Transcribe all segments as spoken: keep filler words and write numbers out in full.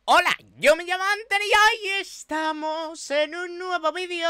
Hola, yo me llamo Anthony y hoy estamos en un nuevo vídeo.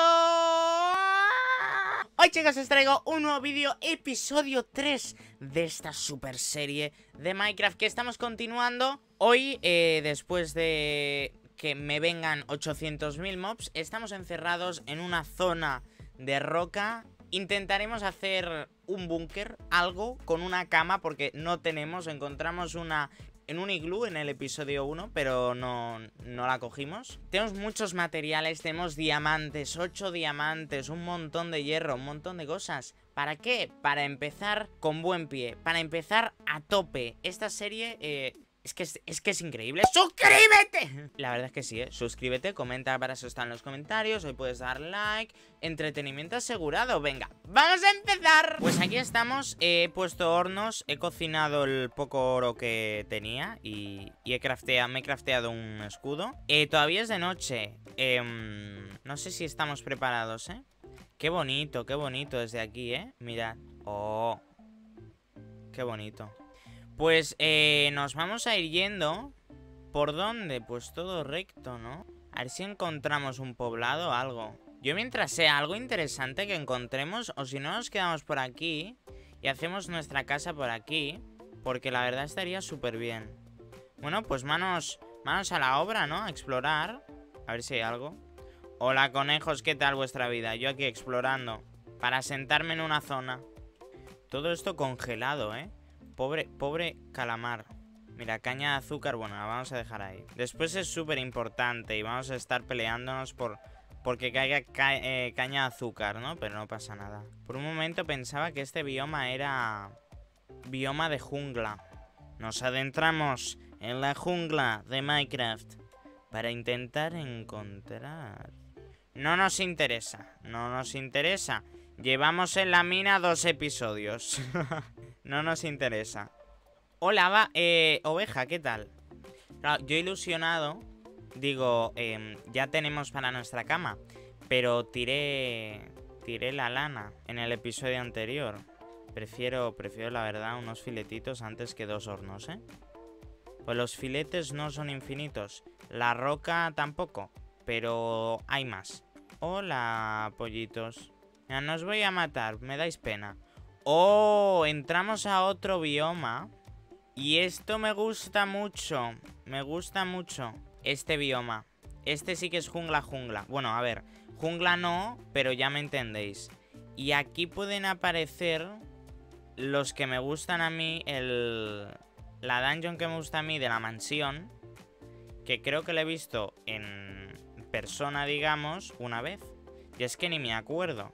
Hoy, chicos, os traigo un nuevo vídeo, episodio tres de esta super serie de Minecraft que estamos continuando. Hoy, eh, después de que me vengan ochocientos mil mobs, estamos encerrados en una zona de roca. Intentaremos hacer un búnker, algo, con una cama, porque no tenemos, encontramos una... en un iglú en el episodio uno, pero no, no la cogimos. Tenemos muchos materiales, tenemos diamantes, ocho diamantes, un montón de hierro, un montón de cosas. ¿Para qué? Para empezar con buen pie, para empezar a tope. Esta serie... Eh, Es que es, es que es increíble. ¡Suscríbete! La verdad es que sí, ¿eh? Suscríbete, comenta, para eso está en los comentarios. Hoy puedes dar like. Entretenimiento asegurado. Venga, ¡vamos a empezar! Pues aquí estamos. He puesto hornos. He cocinado el poco oro que tenía. Y, y he crafteado, me he crafteado un escudo. Eh, todavía es de noche. Eh, no sé si estamos preparados, ¿eh? Qué bonito, qué bonito desde aquí, ¿eh? Mirad. ¡Oh! Qué bonito. Pues eh, nos vamos a ir yendo. ¿Por dónde? Pues todo recto, ¿no? A ver si encontramos un poblado o algo. Yo mientras sea algo interesante que encontremos, o si no nos quedamos por aquí y hacemos nuestra casa por aquí, porque la verdad estaría súper bien. Bueno, pues manos, manos a la obra, ¿no? A explorar. A ver si hay algo. Hola, conejos, ¿qué tal vuestra vida? Yo aquí explorando para sentarme en una zona. Todo esto congelado, ¿eh? Pobre, pobre calamar. Mira, caña de azúcar, bueno, la vamos a dejar ahí. Después es súper importante y vamos a estar peleándonos por porque caiga ca eh, caña de azúcar, ¿no? Pero no pasa nada. Por un momento pensaba que este bioma era bioma de jungla. Nos adentramos en la jungla de Minecraft para intentar encontrar... No nos interesa, no nos interesa. Llevamos en la mina dos episodios. No nos interesa. Hola, va, eh, oveja, ¿qué tal? Claro, yo ilusionado, digo, eh, ya tenemos para nuestra cama, pero tiré, tiré la lana en el episodio anterior. Prefiero, prefiero la verdad unos filetitos antes que dos hornos, ¿eh? Pues los filetes no son infinitos, la roca tampoco, pero hay más. Hola, pollitos. Ya, no os voy a matar, me dais pena. Oh, entramos a otro bioma. Y esto me gusta mucho. Me gusta mucho este bioma. Este sí que es jungla, jungla. Bueno, a ver, jungla no, pero ya me entendéis. Y aquí pueden aparecer los que me gustan a mí. El... La dungeon que me gusta a mí de la mansión, que creo que la he visto en persona, digamos, una vez. Y es que ni me acuerdo.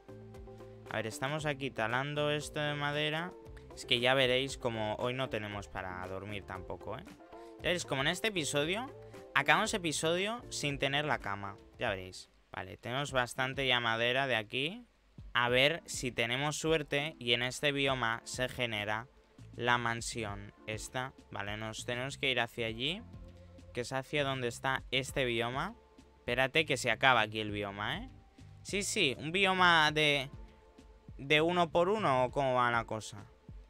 A ver, estamos aquí talando esto de madera. Es que ya veréis como hoy no tenemos para dormir tampoco, ¿eh? Ya veréis como en este episodio acabamos episodio sin tener la cama. Ya veréis. Vale, tenemos bastante ya madera de aquí. A ver si tenemos suerte y en este bioma se genera la mansión esta. Vale, nos tenemos que ir hacia allí, que es hacia donde está este bioma. Espérate que se acaba aquí el bioma, ¿eh? Sí, sí, un bioma de... ¿De uno por uno o cómo va la cosa?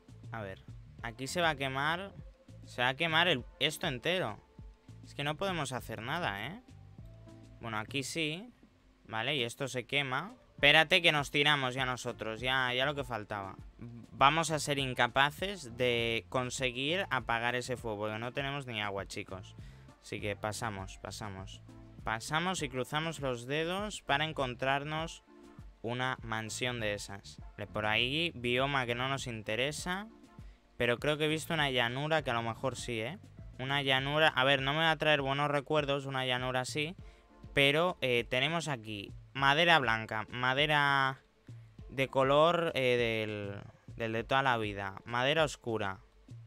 A ver, aquí se va a quemar. Se va a quemar el, esto entero. Es que no podemos hacer nada, ¿eh? Bueno, aquí sí. Vale, y esto se quema. Espérate que nos tiramos ya nosotros. Ya, ya lo que faltaba. Vamos a ser incapaces de conseguir apagar ese fuego, porque no tenemos ni agua, chicos. Así que pasamos, pasamos. Pasamos y cruzamos los dedos para encontrarnos una mansión de esas. Por ahí, bioma que no nos interesa. Pero creo que he visto una llanura que a lo mejor sí, ¿eh? Una llanura... A ver, no me va a traer buenos recuerdos, una llanura sí. Pero eh, tenemos aquí madera blanca, madera de color eh, del, del de toda la vida. Madera oscura,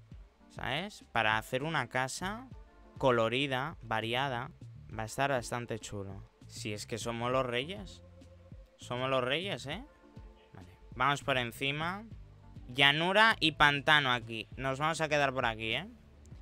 ¿sabes? Para hacer una casa colorida, variada. Va a estar bastante chulo. Si es que somos los reyes. Somos los reyes, ¿eh? Vale, vamos por encima. Llanura y pantano aquí. Nos vamos a quedar por aquí, ¿eh?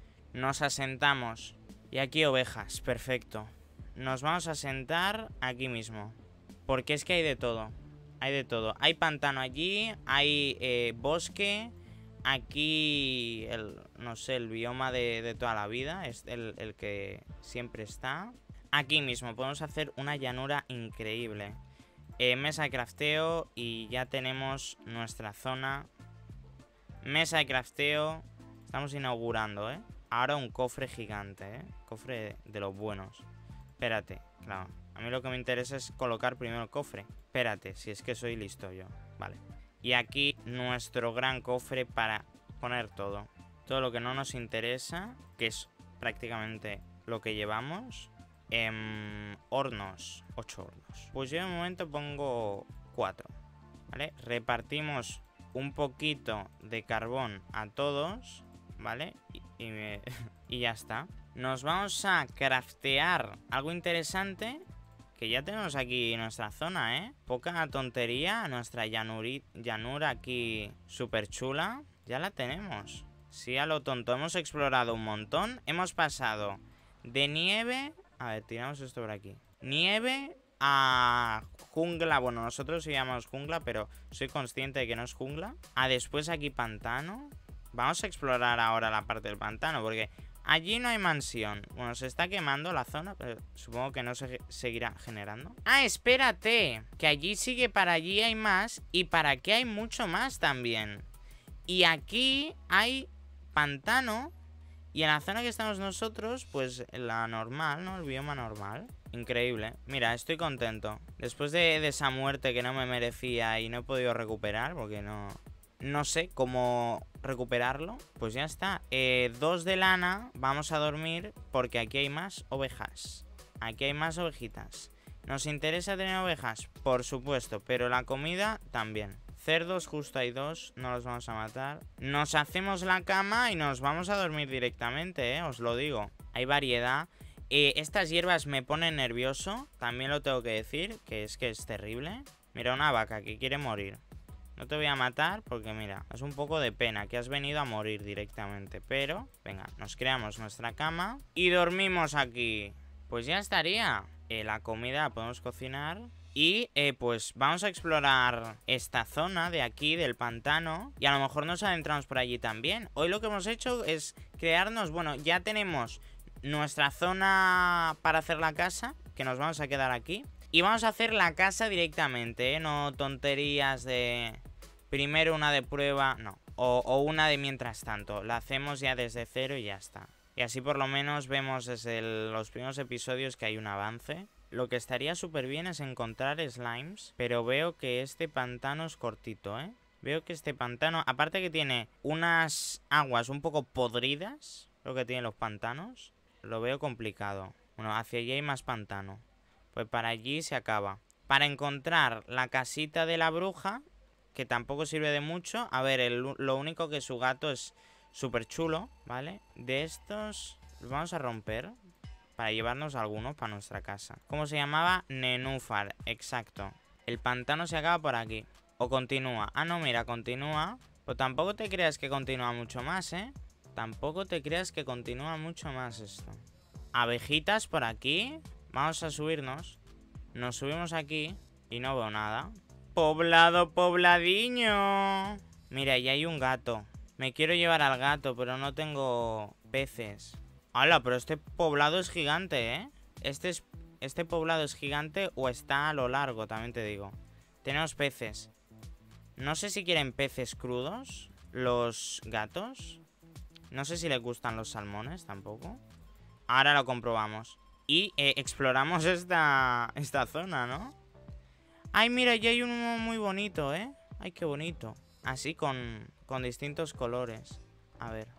Nos asentamos. Y aquí ovejas, perfecto. Nos vamos a sentar aquí mismo. Porque es que hay de todo. Hay de todo. Hay pantano allí, hay eh, bosque, aquí, el, no sé, el bioma de, de toda la vida. Es el, el que siempre está. Aquí mismo podemos hacer una llanura increíble. Eh, mesa de crafteo y ya tenemos nuestra zona. Mesa de crafteo. Estamos inaugurando, ¿eh? Ahora un cofre gigante, ¿eh? Cofre de los buenos. Espérate, claro. A mí lo que me interesa es colocar primero el cofre. Espérate, si es que soy listo yo. Vale. Y aquí nuestro gran cofre para poner todo. Todo lo que no nos interesa, que es prácticamente lo que llevamos. Eh, hornos. ocho hornos. Pues yo de momento pongo cuatro. ¿Vale? Repartimos un poquito de carbón a todos. ¿Vale? Y, y, me... y ya está. Nos vamos a craftear algo interesante. Que ya tenemos aquí nuestra zona, ¿eh? Poca tontería. Nuestra llanuri... llanura aquí súper chula. Ya la tenemos. Sí, a lo tonto. Hemos explorado un montón. Hemos pasado de nieve... A ver, tiramos esto por aquí. Nieve a jungla. Bueno, nosotros sí llamamos jungla, pero soy consciente de que no es jungla. A después aquí pantano. Vamos a explorar ahora la parte del pantano, porque allí no hay mansión. Bueno, se está quemando la zona, pero supongo que no se seguirá generando. Ah, espérate, que allí sigue, para allí hay más. Y para aquí hay mucho más también. Y aquí hay pantano. Y en la zona que estamos nosotros, pues la normal, ¿no? El bioma normal. Increíble. Mira, estoy contento. Después de, de esa muerte que no me merecía y no he podido recuperar, porque no... No sé cómo recuperarlo. Pues ya está. Eh, dos de lana. Vamos a dormir porque aquí hay más ovejas. Aquí hay más ovejitas. ¿Nos interesa tener ovejas? Por supuesto. Pero la comida también. Cerdos, justo hay dos. No los vamos a matar. Nos hacemos la cama y nos vamos a dormir directamente, ¿eh? Os lo digo. Hay variedad. Eh, estas hierbas me ponen nervioso. También lo tengo que decir. Que es que es terrible. Mira, una vaca que quiere morir. No te voy a matar porque, mira, es un poco de pena que has venido a morir directamente. Pero, venga, nos creamos nuestra cama y dormimos aquí. Pues ya estaría. Eh, la comida la podemos cocinar. Y, eh, pues, vamos a explorar esta zona de aquí, del pantano. Y a lo mejor nos adentramos por allí también. Hoy lo que hemos hecho es crearnos... Bueno, ya tenemos nuestra zona para hacer la casa, que nos vamos a quedar aquí. Y vamos a hacer la casa directamente, ¿eh? No tonterías de... Primero una de prueba, no. O, o una de mientras tanto. La hacemos ya desde cero y ya está. Y así por lo menos vemos desde el, los primeros episodios que hay un avance. Lo que estaría súper bien es encontrar slimes. Pero veo que este pantano es cortito, ¿eh? Veo que este pantano, aparte que tiene unas aguas un poco podridas, lo que tienen los pantanos, lo veo complicado. Bueno, hacia allí hay más pantano. Pues para allí se acaba. Para encontrar la casita de la bruja... Que tampoco sirve de mucho. A ver, el, lo único que su gato es súper chulo, ¿vale? De estos los vamos a romper para llevarnos algunos para nuestra casa. ¿Cómo se llamaba? Nenúfar, exacto. El pantano se acaba por aquí. O continúa. Ah, no, mira, continúa. Pues tampoco te creas que continúa mucho más, ¿eh? Tampoco te creas que continúa mucho más esto. Abejitas por aquí. Vamos a subirnos. Nos subimos aquí y no veo nada. Poblado, pobladiño. Mira, y hay un gato. Me quiero llevar al gato, pero no tengo peces. ¡Hala! Pero este poblado es gigante, ¿eh? Este, es, este poblado es gigante o está a lo largo, también te digo. Tenemos peces. No sé si quieren peces crudos los gatos. No sé si les gustan los salmones tampoco. Ahora lo comprobamos. Y eh, exploramos esta, esta zona, ¿no? Ay, mira, ya hay uno muy bonito, ¿eh? Ay, qué bonito. Así con, con distintos colores. A ver.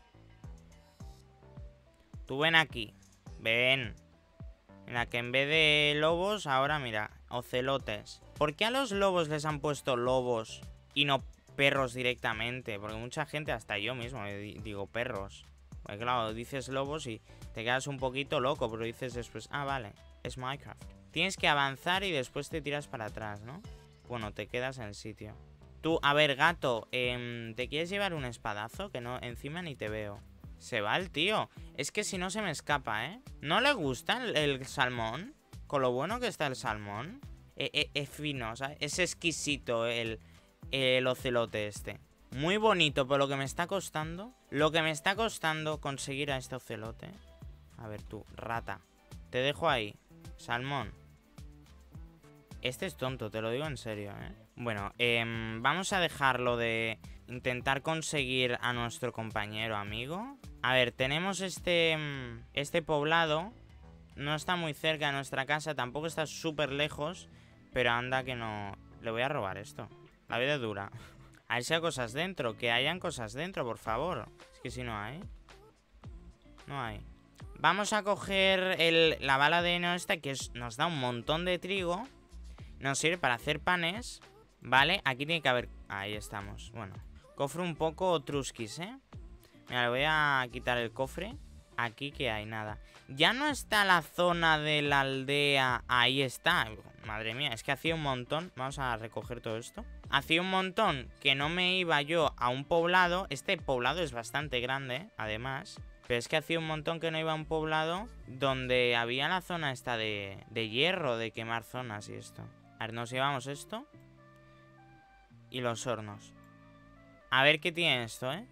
Tú ven aquí. Ven. Mira, que en vez de lobos, ahora mira, ocelotes. ¿Por qué a los lobos les han puesto lobos y no perros directamente? Porque mucha gente, hasta yo mismo, digo perros. Porque claro, dices lobos y te quedas un poquito loco, pero dices después, ah, vale, es Minecraft. Tienes que avanzar y después te tiras para atrás, ¿no? Bueno, te quedas en el sitio. Tú, a ver, gato, eh, ¿te quieres llevar un espadazo? Que no, encima ni te veo. Se va el tío. Es que si no se me escapa, ¿eh? ¿No le gusta el, el salmón? Con lo bueno que está el salmón. Es eh, eh, eh, fino, ¿sabes? Es exquisito el, el ocelote este. Muy bonito, pero lo que me está costando... Lo que me está costando conseguir a este ocelote. A ver tú, rata. Te dejo ahí. Salmón. Este es tonto, te lo digo en serio, ¿eh? Bueno, eh, vamos a dejarlo de intentar conseguir a nuestro compañero amigo. A ver, tenemos este, este poblado. No está muy cerca de nuestra casa, tampoco está súper lejos. Pero anda que no... Le voy a robar esto. La vida es dura. A ver si hay cosas dentro, que hayan cosas dentro, por favor. Es que si no hay... No hay. Vamos a coger el, la bala de heno esta, que es, nos da un montón de trigo. Nos sirve para hacer panes. Vale, aquí tiene que haber... Ahí estamos, bueno. Cofre un poco truskis, ¿eh? Mira, le voy a quitar el cofre. Aquí que hay, nada. Ya no está la zona de la aldea. Ahí está. Madre mía, es que hacía un montón. Vamos a recoger todo esto. Hacía un montón que no me iba yo a un poblado. Este poblado es bastante grande, además. Pero es que hacía un montón que no iba a un poblado donde había la zona esta de, de hierro, de quemar zonas y esto. A ver, nos llevamos esto. Y los hornos. A ver qué tiene esto, ¿eh?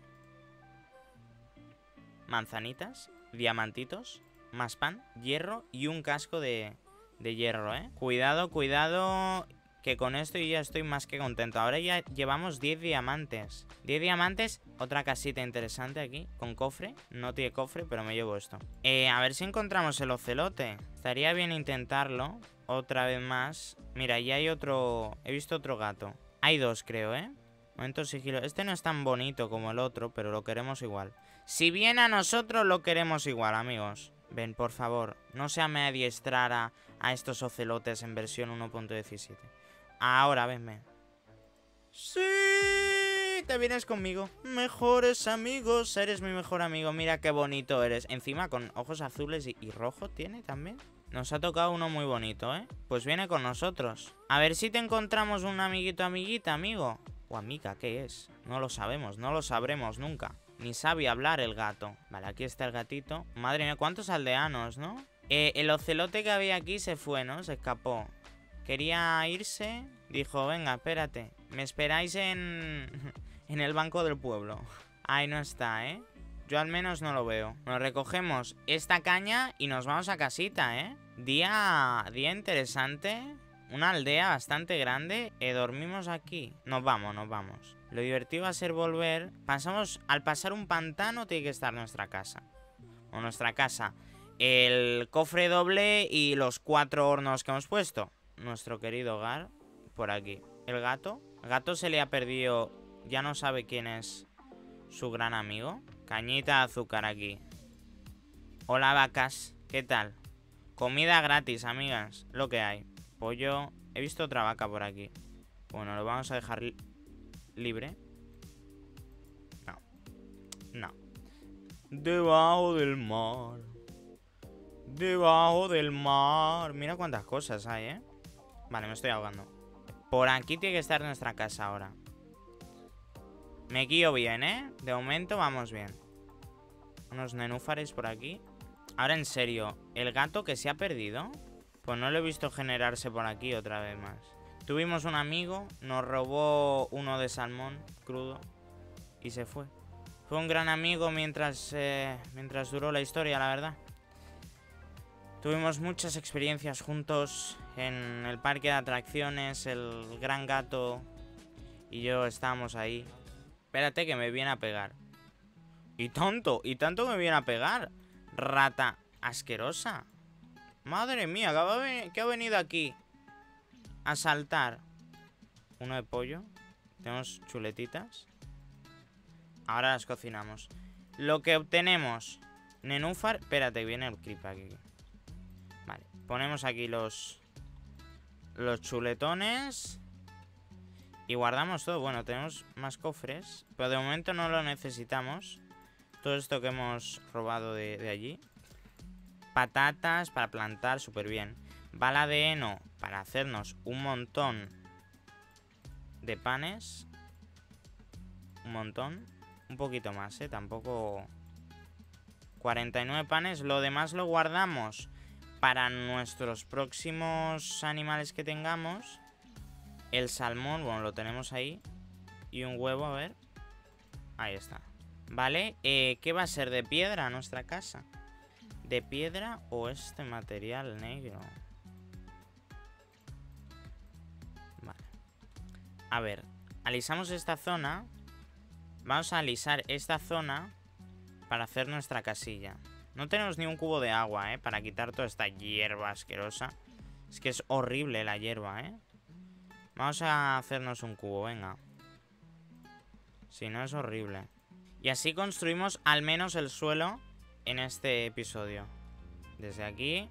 Manzanitas, diamantitos, más pan, hierro y un casco de, de hierro, ¿eh? Cuidado, cuidado, que con esto yo ya estoy más que contento. Ahora ya llevamos diez diamantes. diez diamantes, otra casita interesante aquí, con cofre. No tiene cofre, pero me llevo esto. Eh, a ver si encontramos el ocelote. Estaría bien intentarlo, otra vez más. Mira, ya hay otro... He visto otro gato. Hay dos, creo, ¿eh? Momento sigilo. Este no es tan bonito como el otro, pero lo queremos igual. Si viene a nosotros, lo queremos igual, amigos. Ven, por favor, no se me adiestrara a estos ocelotes en versión uno punto diecisiete. Ahora, venme. ¡Sí! Te vienes conmigo. Mejores amigos, eres mi mejor amigo. Mira qué bonito eres. Encima con ojos azules y, y rojo tiene también. Nos ha tocado uno muy bonito, ¿eh? Pues viene con nosotros. A ver si te encontramos un amiguito, amiguita, amigo. O amiga, ¿qué es? No lo sabemos, no lo sabremos nunca. Ni sabe hablar el gato. Vale, aquí está el gatito. Madre mía, cuántos aldeanos, ¿no? Eh, el ocelote que había aquí se fue, ¿no? Se escapó. Quería irse. Dijo, venga, espérate. Me esperáis en... en el banco del pueblo. Ahí no está, ¿eh? Yo al menos no lo veo. Nos recogemos esta caña y nos vamos a casita, ¿eh? Día... Día interesante. Una aldea bastante grande. Eh, dormimos aquí. Nos vamos, nos vamos. Lo divertido va a ser volver. Pasamos... Al pasar un pantano tiene que estar nuestra casa. O nuestra casa. El cofre doble y los cuatro hornos que hemos puesto. Nuestro querido hogar. Por aquí. El gato. El gato se le ha perdido. Ya no sabe quién es su gran amigo. Cañita de azúcar aquí. Hola, vacas. ¿Qué tal? Comida gratis, amigas. Lo que hay. Pollo. He visto otra vaca por aquí. Bueno, lo vamos a dejar li libre. No. No. Debajo del mar. Debajo del mar. Mira cuántas cosas hay, ¿eh? Vale, me estoy ahogando. Por aquí tiene que estar nuestra casa ahora. Me guío bien, ¿eh? De momento vamos bien. Unos nenúfares por aquí. Ahora en serio, ¿el gato que se ha perdido? Pues no lo he visto generarse por aquí otra vez más. Tuvimos un amigo, nos robó uno de salmón crudo y se fue. Fue un gran amigo mientras, eh, mientras duró la historia, la verdad. Tuvimos muchas experiencias juntos en el parque de atracciones. El gran gato y yo estábamos ahí. Espérate que me viene a pegar. Y tanto, y tanto me viene a pegar. Rata asquerosa. Madre mía, que ha venido aquí a saltar. Uno de pollo. Tenemos chuletitas. Ahora las cocinamos. Lo que obtenemos. Nenúfar. Espérate, viene el creep aquí. Vale, ponemos aquí los Los chuletones. Y guardamos todo. Bueno, tenemos más cofres, pero de momento no lo necesitamos. Todo esto que hemos robado de, de allí. Patatas para plantar, súper bien. Bala de heno para hacernos un montón de panes. Un montón. Un poquito más, ¿eh? Tampoco... cuarenta y nueve panes. Lo demás lo guardamos para nuestros próximos animales que tengamos. El salmón, bueno, lo tenemos ahí. Y un huevo, a ver. Ahí está. Vale, eh, ¿qué va a ser de piedra nuestra casa? ¿De piedra o este material negro? Vale. A ver, alisamos esta zona. Vamos a alisar esta zona para hacer nuestra casilla. No tenemos ni un cubo de agua, ¿eh? Para quitar toda esta hierba asquerosa. Es que es horrible la hierba, ¿eh? Vamos a hacernos un cubo, venga. Si no, es horrible. Y así construimos al menos el suelo en este episodio. Desde aquí.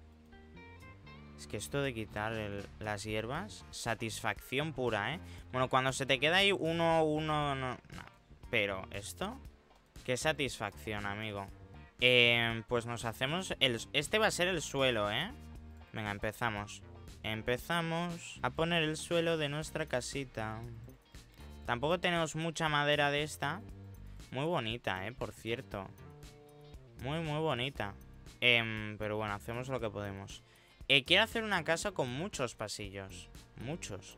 Es que esto de quitar el, las hierbas, satisfacción pura, ¿eh? Bueno, cuando se te queda ahí uno, uno, no, no. Pero esto, qué satisfacción, amigo. Eh, pues nos hacemos el... Este va a ser el suelo, ¿eh? Venga, empezamos. Empezamos a poner el suelo de nuestra casita. Tampoco tenemos mucha madera de esta. Muy bonita, ¿eh? Por cierto. Muy, muy bonita. Eh, pero bueno, hacemos lo que podemos. Eh, quiero hacer una casa con muchos pasillos. Muchos.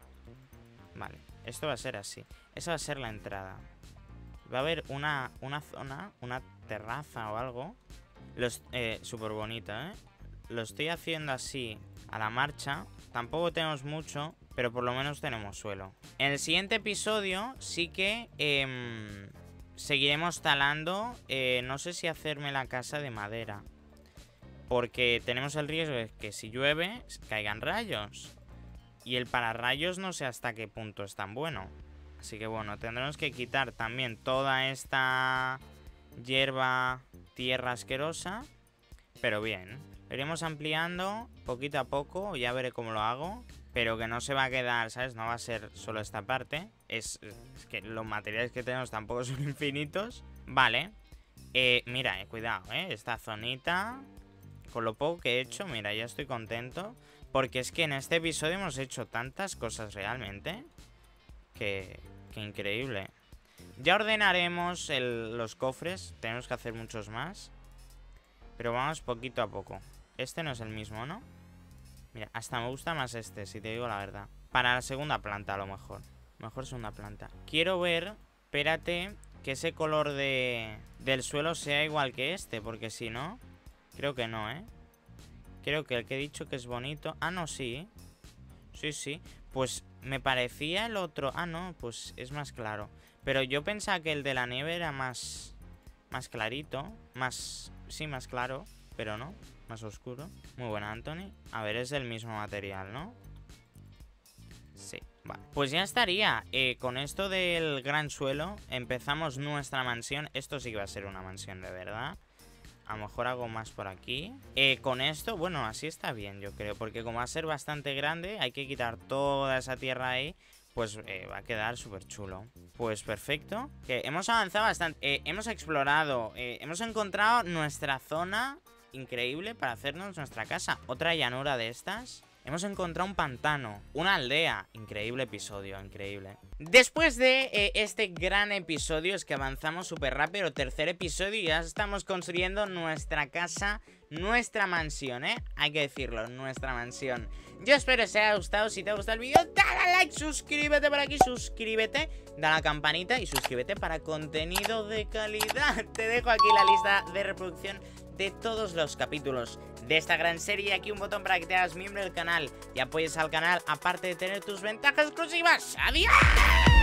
Vale, esto va a ser así. Esa va a ser la entrada. Va a haber una, una zona, una terraza o algo. Los, eh, súper bonita, ¿eh? Lo estoy haciendo así a la marcha. Tampoco tenemos mucho, pero por lo menos tenemos suelo. En el siguiente episodio sí que eh, seguiremos talando. eh, No sé si hacerme la casa de madera, porque tenemos el riesgo de que si llueve caigan rayos. Y el pararrayos no sé hasta qué punto es tan bueno. Así que bueno, tendremos que quitar también toda esta hierba, tierra asquerosa. Pero bien, lo iremos ampliando poquito a poco. Ya veré cómo lo hago. Pero que no se va a quedar, ¿sabes? No va a ser solo esta parte. Es, es que los materiales que tenemos tampoco son infinitos. Vale. Eh, mira, eh, cuidado, ¿eh? Esta zonita, con lo poco que he hecho, mira, ya estoy contento. Porque es que en este episodio hemos hecho tantas cosas realmente. Que, que increíble. Ya ordenaremos el, los cofres. Tenemos que hacer muchos más. Pero vamos poquito a poco. Este no es el mismo, ¿no? Mira, hasta me gusta más este, si te digo la verdad. Para la segunda planta a lo mejor. Mejor segunda planta. Quiero ver, espérate, que ese color de, del suelo sea igual que este. Porque si no, creo que no, ¿eh? Creo que el que he dicho que es bonito. Ah, no, sí. Sí, sí. Pues me parecía el otro. Ah, no, pues es más claro. Pero yo pensaba que el de la nieve era más... Más clarito. Más... Sí, más claro. Pero no. Más oscuro. Muy buena, Anthony. A ver, es del mismo material, ¿no? Sí, vale. Pues ya estaría. Eh, con esto del gran suelo empezamos nuestra mansión. Esto sí que va a ser una mansión de verdad. A lo mejor hago más por aquí. Eh, con esto, bueno, así está bien, yo creo. Porque como va a ser bastante grande, hay que quitar toda esa tierra ahí. Pues eh, va a quedar súper chulo. Pues perfecto. Que hemos avanzado bastante. Eh, hemos explorado. Eh, hemos encontrado nuestra zona increíble para hacernos nuestra casa. Otra llanura de estas. Hemos encontrado un pantano, una aldea. Increíble episodio, increíble. Después de eh, este gran episodio, es que avanzamos súper rápido. Tercer episodio y ya estamos construyendo nuestra casa, nuestra mansión, ¿eh? Hay que decirlo, nuestra mansión. Yo espero que os haya gustado. Si te ha gustado el vídeo, dale a like, suscríbete por aquí, suscríbete, dale a la campanita y suscríbete para contenido de calidad. Te dejo aquí la lista de reproducción de todos los capítulos de esta gran serie. Aquí un botón para que te hagas miembro del canal y apoyes al canal, aparte de tener tus ventajas exclusivas. ¡Adiós!